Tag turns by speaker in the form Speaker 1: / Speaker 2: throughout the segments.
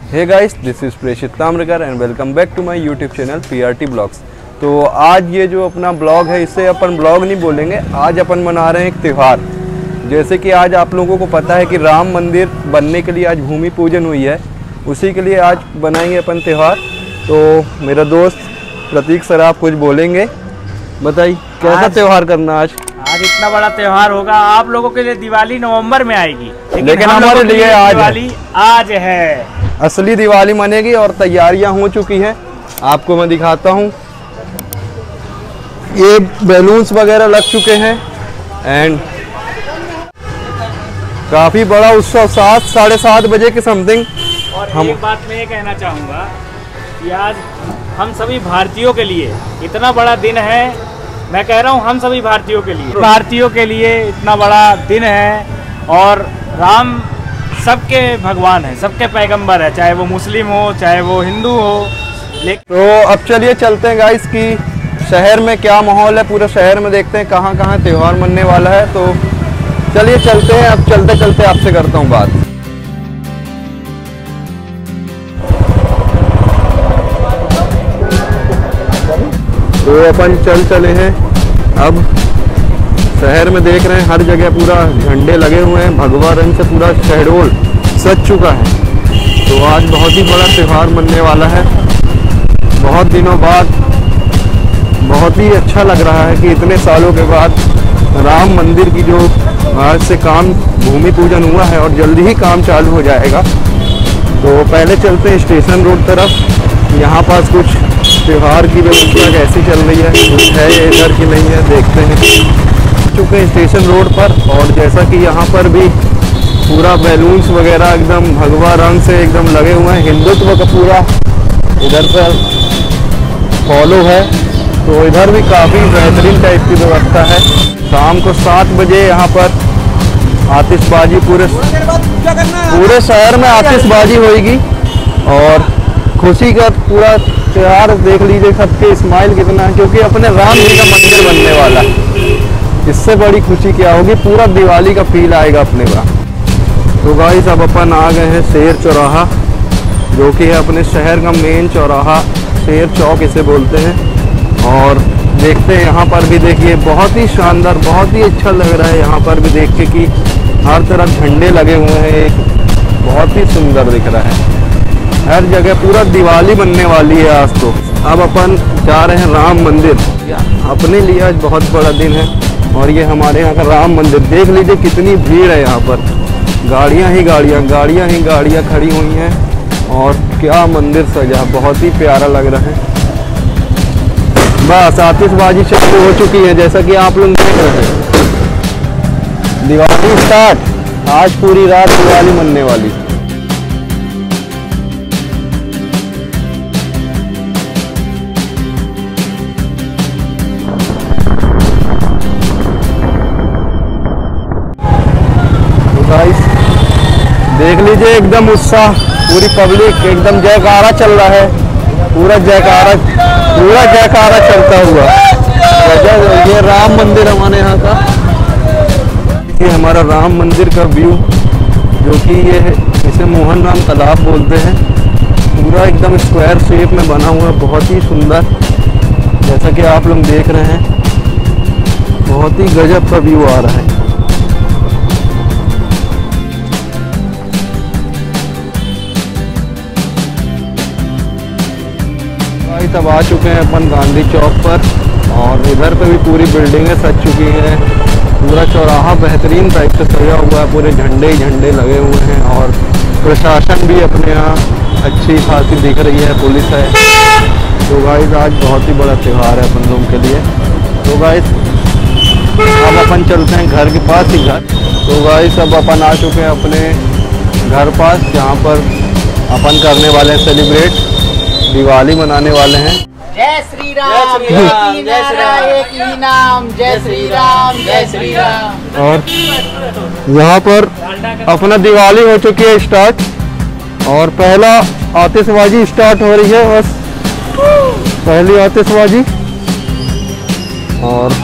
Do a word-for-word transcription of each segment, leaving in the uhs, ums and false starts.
Speaker 1: Hey guys, this is Preshit Tamrakar and welcome back to my YouTube channel PRT blogs. तो आज ये जो अपना ब्लॉग है, इसे अपन ब्लॉग नहीं बोलेंगे, आज अपन मना रहे हैं एक त्यौहार। जैसे कि आज आप लोगों को पता है कि राम मंदिर बनने के लिए आज भूमि पूजन हुई है, उसी के लिए आज बनाएंगे अपन त्यौहार। तो मेरा दोस्त प्रतीक सर आप कुछ बोलेंगे, बताइए कैसा त्यौहार करना आज?
Speaker 2: आज इतना बड़ा त्यौहार होगा। आप लोगों के लिए दिवाली नवंबर में आएगी, लेकिन,
Speaker 1: लेकिन हमारे लिए आज
Speaker 2: दिवाली आज है,
Speaker 1: असली दिवाली मनेगी और तैयारियां हो चुकी हैं। आपको मैं दिखाता हूं, ये बैलून्स वगैरह लग चुके हैं एंड काफी बड़ा उत्सव सात साढ़े सात बजे के समथिंग।
Speaker 2: और हम एक बात मैं ये कहना चाहूँगा कि आज हम सभी भारतीयों के लिए इतना बड़ा दिन है। मैं कह रहा हूँ हम सभी भारतीयों के लिए भारतीयों के लिए इतना बड़ा दिन है। और राम सबके भगवान है, सबके पैगंबर है, चाहे वो मुस्लिम हो चाहे वो हिंदू हो। लेकिन
Speaker 1: तो अब चलिए चलते हैं गाइस कि शहर में क्या माहौल है, पूरे शहर में देखते हैं कहाँ कहाँ त्यौहार मनने वाला है। तो चलिए चलते हैं, अब चलते चलते आपसे करता हूँ बात। तो अपन चल चले हैं, अब शहर में देख रहे हैं हर जगह पूरा झंडे लगे हुए हैं, भगवा रंग से पूरा शहडोल सज चुका है। तो आज बहुत ही बड़ा त्यौहार मनने वाला है। बहुत दिनों बाद बहुत ही अच्छा लग रहा है कि इतने सालों के बाद राम मंदिर की जो आज से काम भूमि पूजन हुआ है और जल्दी ही काम चालू हो जाएगा। तो पहले चलते हैं स्टेशन रोड तरफ, यहाँ पास कुछ त्यौहार की व्यवस्था कैसी चल रही है, कुछ है ये इधर की नहीं है, देखते हैं। चुके हैं स्टेशन रोड पर और जैसा कि यहाँ पर भी पूरा बैलून्स वगैरह एकदम भगवा रंग से एकदम लगे हुए हैं, हिंदुत्व का पूरा इधर पर फॉलो है। तो इधर भी काफ़ी बेहतरीन टाइप की व्यवस्था है। शाम को सात बजे यहाँ पर आतिशबाजी पूरे पूरे शहर में आतिशबाजी होगी और खुशी का पूरा त्यौहार देख लीजिए, सबके स्माइल कितना है, क्योंकि अपने राम जी का मंदिर बनने वाला है। इससे बड़ी खुशी क्या होगी, पूरा दिवाली का फील आएगा अपने का। तो गाइस अब अपन आ गए हैं शेर चौराहा, जो कि है अपने शहर का मेन चौराहा, शेर चौक इसे बोलते हैं। और देखते हैं यहाँ पर भी, देखिए बहुत ही शानदार, बहुत ही अच्छा लग रहा है यहाँ पर भी देख के कि हर तरफ झंडे लगे हुए हैं, एक बहुत ही सुंदर दिख रहा है। हर जगह पूरा दिवाली बनने वाली है आज। तो अब अपन जा रहे हैं राम मंदिर, अपने लिए आज बहुत बड़ा दिन है। और ये हमारे यहाँ का राम मंदिर देख लीजिए, कितनी भीड़ है यहाँ पर, गाड़ियाँ ही गाड़ियाँ गाड़ियाँ ही गाड़ियाँ खड़ी हुई हैं और क्या मंदिर सजा, बहुत ही प्यारा लग रहा है। बस आतिशबाजी शुरू हो चुकी है, जैसा कि आप लोग देख रहे हैं। दिवाली स्टार्ट, आज पूरी रात दिवाली मनने वाली। देख लीजिए एकदम उत्साह, पूरी पब्लिक एकदम जयकारा चल रहा है, पूरा जयकारा पूरा जयकारा चलता हुआ। ये राम मंदिर हमारे यहाँ का, ये हमारा राम मंदिर का व्यू, जो कि ये इसे मोहन राम तालाब बोलते हैं, पूरा एकदम स्क्वायर शेप में बना हुआ, बहुत ही सुंदर, जैसा कि आप लोग देख रहे हैं। बहुत ही गजब का व्यू आ रहा है। तब आ चुके हैं अपन गांधी चौक पर और इधर पे भी पूरी बिल्डिंगें सज चुकी हैं, पूरा चौराहा बेहतरीन टाइप से सजा हुआ है, पूरे झंडे ही झंडे लगे हुए हैं और प्रशासन भी अपने यहाँ अच्छी खासी दिख रही है, पुलिस है। तो गाइस आज बहुत ही बड़ा त्यौहार है अपन लोगों के लिए। तो गाइस अब अपन चलते हैं घर के पास ही घर। तो गाइस अब अपन आ चुके हैं अपने घर पास, जहाँ पर अपन करने वाले हैं सेलिब्रेट, दिवाली मनाने वाले हैं।
Speaker 3: जय श्री राम, जय श्री राम, एक ही नाम, जय श्री राम, जय श्री राम।
Speaker 1: और यहाँ पर अपना दिवाली हो चुकी है स्टार्ट और पहला आतिशबाजी स्टार्ट हो रही है, बस पहली आतिशबाजी। और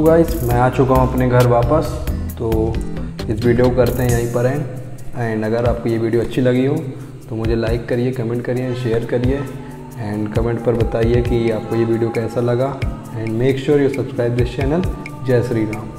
Speaker 1: गाइस मैं आ चुका हूँ अपने घर वापस, तो इस वीडियो को करते हैं यहीं पर एंड एंड अगर आपको ये वीडियो अच्छी लगी हो तो मुझे लाइक करिए, कमेंट करिए, शेयर करिए एंड कमेंट पर बताइए कि आपको ये वीडियो कैसा लगा and make sure you subscribe this channel. जय श्री राम।